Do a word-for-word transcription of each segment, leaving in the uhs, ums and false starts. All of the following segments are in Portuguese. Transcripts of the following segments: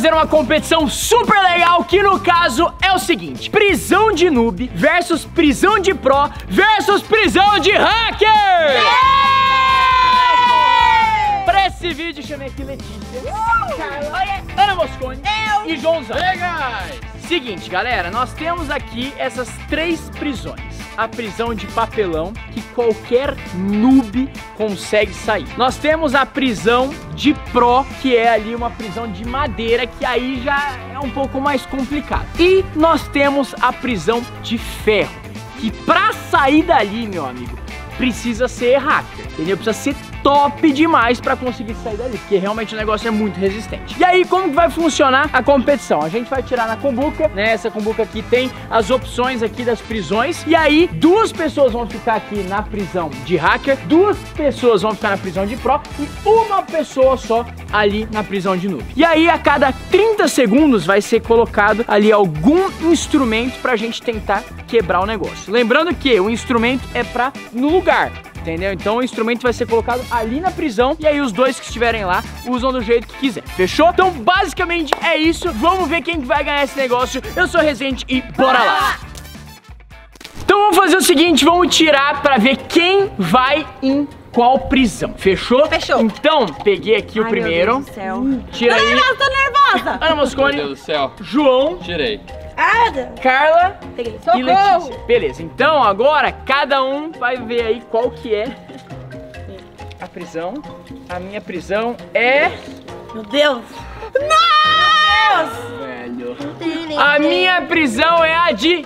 fazer uma competição super legal, que no caso é o seguinte: prisão de noob versus prisão de pro versus prisão de hacker! Yeah! Pra esse vídeo, chamei aqui Letícia, uh! Carla, Ana Mosconi eu. e Joãozão. Seguinte, galera, nós temos aqui essas três prisões. A prisão de papelão, que qualquer noob consegue sair. Nós temos a prisão de pro, que é ali uma prisão de madeira, que aí já é um pouco mais complicado. E nós temos a prisão de ferro, que pra sair dali, meu amigo, precisa ser hacker, entendeu? Precisa ser top demais pra conseguir sair dali, porque realmente o negócio é muito resistente. E aí, como que vai funcionar a competição? A gente vai tirar na cumbuca, né? Essa cumbuca aqui tem as opções aqui das prisões. E aí, duas pessoas vão ficar aqui na prisão de hacker, duas pessoas vão ficar na prisão de pro e uma pessoa só ali na prisão de noob. E aí, a cada trinta segundos vai ser colocado ali algum instrumento pra gente tentar quebrar o negócio. Lembrando que o instrumento é pra no lugar, entendeu? Então o instrumento vai ser colocado ali na prisão e aí os dois que estiverem lá usam do jeito que quiser. Fechou? Então basicamente é isso. Vamos ver quem vai ganhar esse negócio. Eu sou Resende e bora lá! Então vamos fazer o seguinte, vamos tirar pra ver quem vai em qual prisão. Fechou? Fechou. Então, peguei aqui o Ai, primeiro. Meu Deus do céu. Tira aí. Eu tô nervosa. Ana Mosconi. Meu Deus do céu. João. Tirei. Carla. Peguei. E Letícia. Beleza, então agora cada um vai ver aí qual que é a prisão. A minha prisão é... Meu Deus. Não! Velho. A minha prisão é a de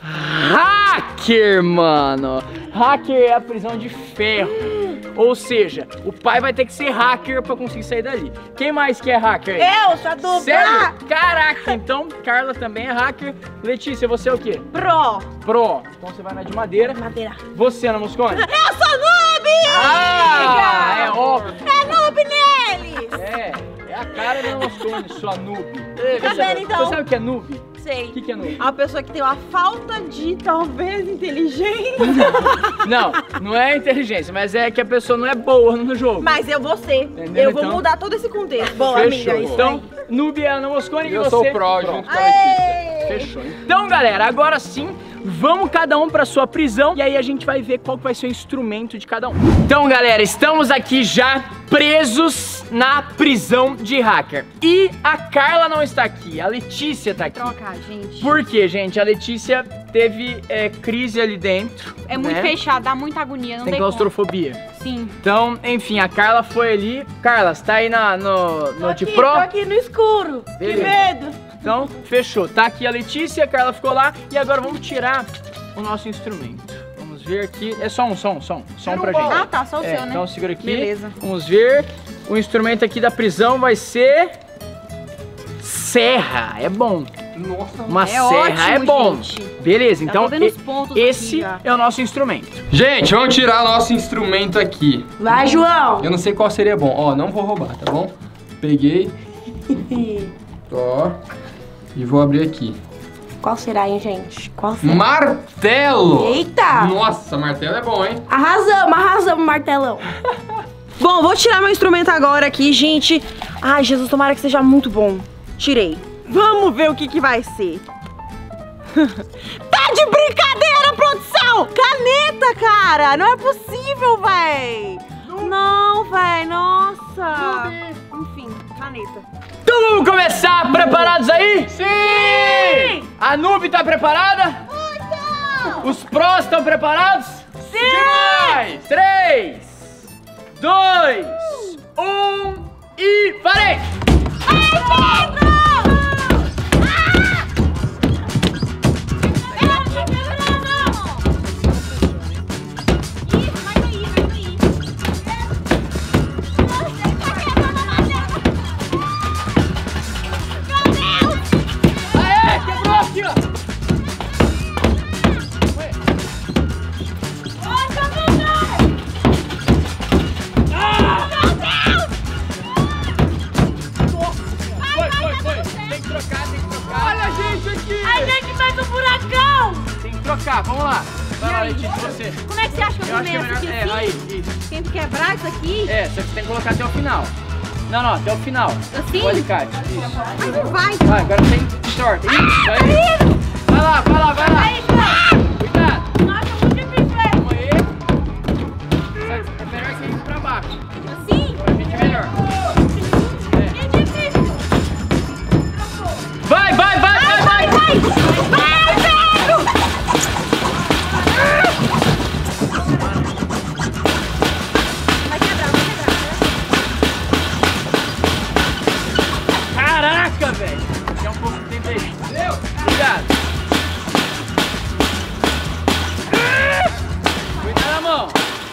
hacker, mano. Hacker é a prisão de ferro. Ou seja, o pai vai ter que ser hacker pra conseguir sair dali. Quem mais que é hacker aí? Eu, sua dupla. Sério? Caraca, então Carla também é hacker. Letícia, você é o quê? Pro. Pro. Então você vai na de madeira. Madeira. Você, Ana Mosconi? Eu sou noob! Ah, é óbvio. É noob neles! É, é a cara da Ana Mosconi, sua noob. Tá vendo então? Você sabe o que é noob? Sei. O que, que é noob? A pessoa que tem uma falta de, talvez, inteligência. Não, não é inteligência, mas é que a pessoa não é boa no jogo. Mas eu vou ser. Entendeu? Eu vou Então, mudar todo esse contexto. Boa, fechou. amiga, isso Então, aí. noob é a Ana Mosconi e Eu você... sou o pro, pro. junto com a Letícia. Fechou. Então, galera, agora sim, vamos cada um pra sua prisão e aí a gente vai ver qual que vai ser o instrumento de cada um. Então, galera, estamos aqui já presos na prisão de hacker. E a Carla não está aqui, a Letícia tá aqui. Trocar, gente. Por quê, gente? A Letícia teve é, crise ali dentro. É muito né? fechado, dá muita agonia, não tem tem claustrofobia. como. Sim. Então, enfim, a Carla foi ali. Carla, você tá aí na, no, no de aqui, pro? Tô aqui no escuro. Beleza. Que medo. Então, fechou. Tá aqui a Letícia, a Carla ficou lá. E agora vamos tirar o nosso instrumento. Vamos ver aqui. É só um, só um, só um. Só um pra gente. Ah, tá, só o É, seu, né? então segura aqui. Beleza. Vamos ver. O instrumento aqui da prisão vai ser... serra. É bom. Nossa. Uma É serra ótimo, é bom. gente. Beleza, Já então tô vendo e- os pontos esse aqui já. é o nosso instrumento. Gente, vamos tirar nosso instrumento aqui. Vai, João. Eu não sei qual seria bom. Ó, não vou roubar, tá bom? Peguei. Ó. E vou abrir aqui. Qual será, hein, gente? Qual será? Martelo! Eita! Nossa, martelo é bom, hein? Arrasamos, arrasamos, martelão. Bom, vou tirar meu instrumento agora aqui, gente. Ai, Jesus, tomara que seja muito bom. Tirei. Vamos ver o que que vai ser. Tá de brincadeira, produção! Caneta, cara! Não é possível, véi! Não, véi, nossa! Enfim, caneta. Então vamos começar, preparados aí? Sim! A noob tá preparada? Muito! Os prós estão preparados? Sim! Demais! três, dois, um e parei! Ai, medo! Aê, quebrou aqui, ó! Foi, foi, foi! Tem que trocar, tem que trocar! Olha a gente aqui! A gente faz um furacão! Tem que trocar, vamos lá! Vai lá, Letícia, você! Como é que você acha que eu Eu acho que é começo melhor. aqui É, assim? aí, isso. Tento quebrar isso aqui? É, você tem que colocar até o final. Não, não, até o final. Assim? O alicate. Isso. Ai, não vai. Vai, agora tem sorte. Isso aí. Vai lá, vai lá, vai lá. Aí, cara. Cuidado. Nossa, muito difícil, velho. Calma aí. É melhor que ir pra baixo. Assim? Pra gente é melhor. É difícil. Vai, vai, vai, vai, vai. Vai, vai, Pedro. Vai quebrar, vai quebrar. Caraca, velho. Tem um pouco de tempo aí. Meu. Cuidado. Cuidado na mão.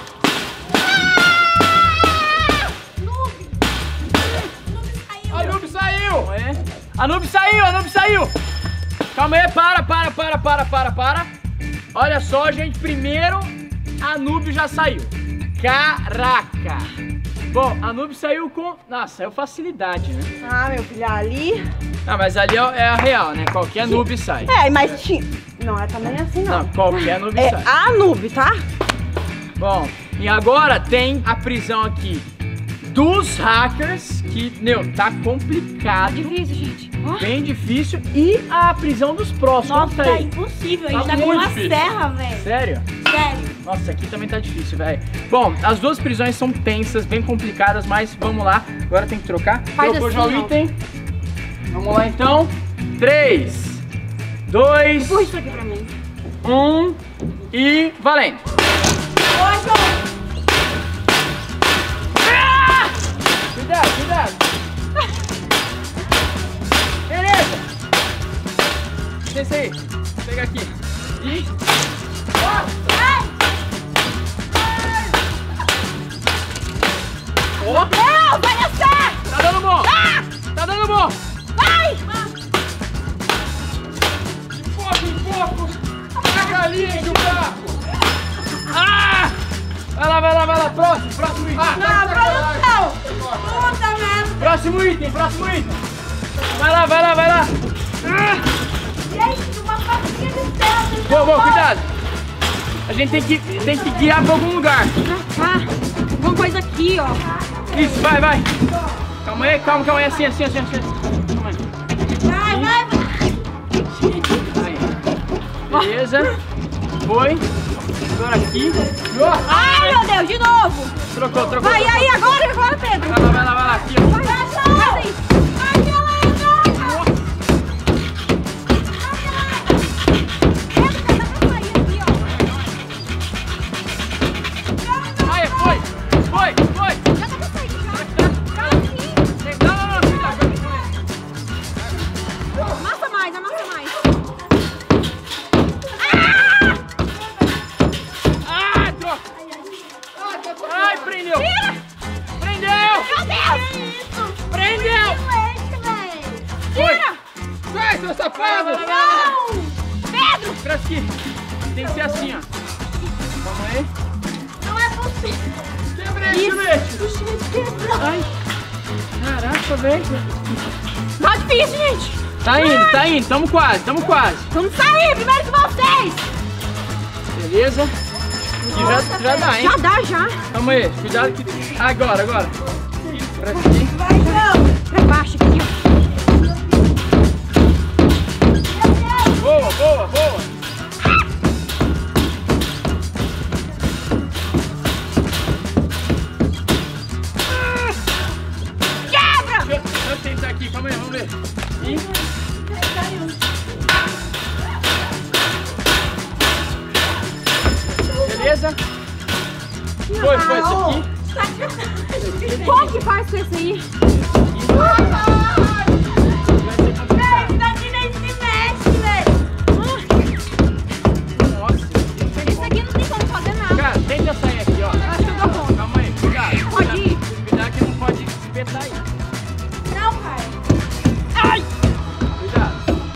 A Noob saiu! A Noob saiu, a Noob saiu! Calma aí, para, para, para, para, para, para. Olha só, gente, primeiro a Noob já saiu. Caraca! Bom, a Noob saiu com... Nossa, saiu facilidade, né? Ah, meu filho, ali... Ah, mas ali é a real, né? Qualquer noob sai. É, mas tinha... Não, é também assim, não. Não, qualquer noob É sai. a noob, tá? Bom, e agora tem a prisão aqui dos hackers, que, meu, tá complicado. Difícil, gente. Bem difícil. E a prisão dos pros. Nossa, Conta tá aí. impossível. A Tá gente tá com muito uma difícil. serra, velho. Sério? Sério. Nossa, aqui também tá difícil, velho. Bom, as duas prisões são tensas, bem complicadas, mas vamos lá. Agora tem que trocar. Faz Trocou assim, já o ó. item. Vamos lá, então. três, dois, Puxa isso aqui pra mim. um e valendo. Oi, João. Ah! Cuidado, cuidado. Beleza. Desce aí. Vou pegar aqui. E... Ó. Não, vai descer. Tá dando bom. Ah! Tá dando bom. Vai. De pouco em pouco. A galinha de um barco. Ah! Vai lá, vai lá, vai lá. Próximo, próximo item. Não, produção. Puta merda. Próximo item, próximo item. Vai lá, vai lá, vai lá. Ah! Gente, uma faquinha de céu. Boa, boa, cuidado. A gente tem que, tem que guiar pra algum lugar. Ah, alguma coisa aqui, ó. Isso, vai, vai. Calma aí, calma, calma aí. Assim, assim, assim, assim. Calma aí. Vai, vai, vai. Aí. Beleza. Foi. Agora aqui. Ai, meu Deus, de novo. Trocou, trocou. Vai, trocou. aí, agora, agora, Pedro. Vai lá, vai lá, vai lá. Aqui, ó. Vai, vai, vai. Vai, galera. Aí, foi. Foi, foi. Não, não, não. Cuidado. Amassa mais, amassa mais. Ah, troca. Ai, prendeu. Prendeu. Meu Deus. Prendeu. Foi. Vai, seu safado. Não. Pedro. Pra aqui. Tem que ser assim, ó. Calma aí. Não é possível. Quebrei, chulete. Ai. Caraca, velho. Tá difícil, gente. Tá indo, tá indo. Tamo quase, tamo quase. Vamos sair, primeiro que vocês. Beleza. Aqui já, já dá, hein? Já dá, já. Calma aí. Cuidado que... Agora, agora. Pra aqui. Vai, não. Pra baixo aqui. Boa, boa, boa. Quebra. Deixa eu, deixa eu tentar aqui. Calma aí, vamos ver. E... Beleza? Foi, foi, esse aqui. Como que faz com esse aí? Vai ser complicado. daqui nem se mexe, velho. Nossa. Isso aqui não tem como fazer nada. Cara, tenta sair aqui, ó. Acho que eu dou conta. Calma aí, cuidado. Pode ir. Cuidado que não pode espetar aí. Não, pai. Ai! Cuidado.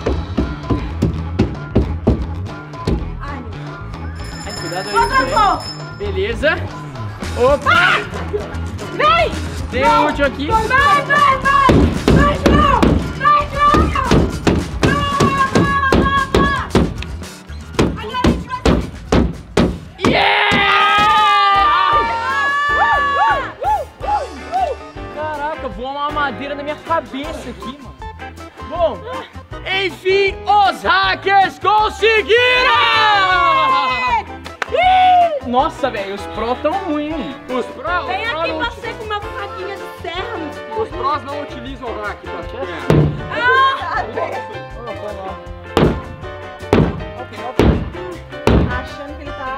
Ai, meu. Ai, cuidado aí. Outra velho. cor. Beleza. Opa! Vem. Tem o último aqui. Vai, vai, vai. Vai, João. Vai, João. Caraca, voou uma cabeça aqui, mano. Bom, enfim, os hackers conseguiram! Ih! Nossa, velho, os pró tão ruins. Os pró, Vem os pró aqui não, pra você com uma faquinha de serra. Os prós não utilizam o hack, tá? Ah! Achando que ele tá...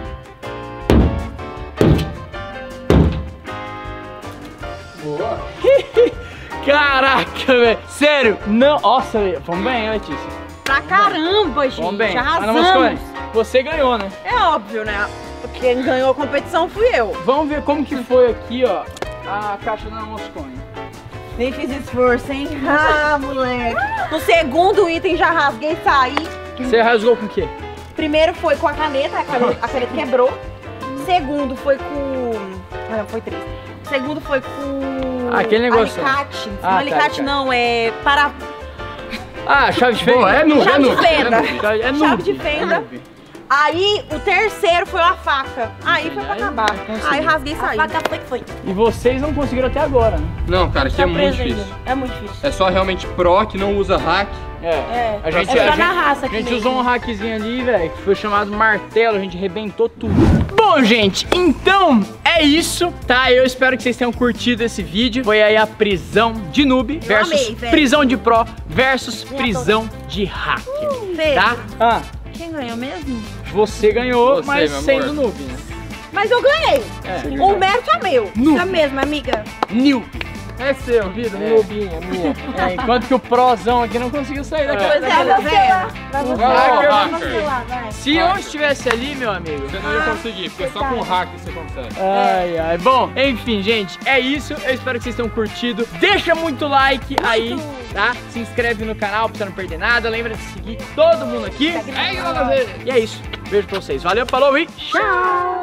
Boa. Caraca, velho. Sério, não. Nossa, velho. Vamos bem, Letícia. Pra caramba, gente. Vamos bem. Arrasamos. Ana Moscone, você ganhou, né? É óbvio, né? Quem ganhou a competição fui eu. Vamos ver como que foi aqui, ó, a caixa da Ana Moscone. Nem fiz esforço, hein? Ah, moleque. No segundo item já rasguei e saí. Você rasgou com o quê? Primeiro foi com a caneta, a caneta, a caneta quebrou. Segundo foi com... Ah, não, foi três. Segundo foi com... Ah, aquele negócio. Alicate. Ah, não, tá, alicate alicate. não, é para... Ah, chave de fenda. Boa, é noob, Chave é de noob. fenda. É noob. Chave, é noob. Chave de fenda. É noob. Aí o terceiro foi uma faca. Aí foi pra Aí, acabar. consegui. Aí rasguei e saí. A faca foi que foi. E vocês não conseguiram até agora, né? Não, cara, aqui é muito Surpresa difícil. ainda. É muito difícil. É só realmente pró que não usa hack. É. É, A gente, é a só na gente- raça A aqui gente mesmo. usou um hackzinho ali, velho, que foi chamado martelo, a gente arrebentou tudo. Bom, gente, então é isso, tá? Eu espero que vocês tenham curtido esse vídeo. Foi aí a prisão de noob versus amei, velho. prisão de pro versus prisão de hacker, Pedro, tá? Ah, quem ganhou mesmo? você ganhou, Você, mas meu sendo amor. noob, né? Mas eu ganhei. É. O mérito é meu. Isso mesmo, amiga. Noob. É seu, vida, É. noobinha, minha. É, enquanto que o prozão aqui não conseguiu sair daquela. Pois é, Vai tá você vendo? lá. Vai você Vai lá, lá. hacker. Vai você lá, vai. Se eu estivesse ali, meu amigo. Você não ia conseguir, porque só com hack você consegue. Ai, ai. Bom, enfim, gente, é isso. Eu espero que vocês tenham curtido. Deixa muito like aí, tá? Se inscreve no canal pra você não perder nada. Lembra de seguir todo mundo aqui. É, galera. E é isso. Beijo pra vocês. Valeu, falou e tchau!